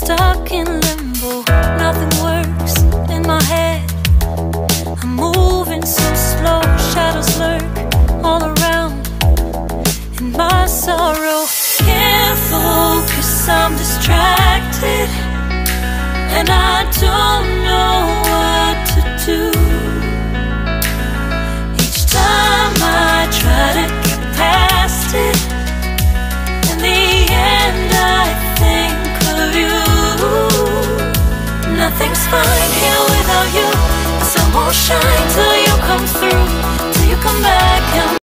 stuck in limbo. Nothing works in my head. I'm moving so slow. Shadows lurk all around in my sorrow. Can't focus, I'm distracted, and I don't know what to do. Each time I try to get past it, in the end I think of you. Nothing's fine here without you. The sun won't shine till you come through, till you come back and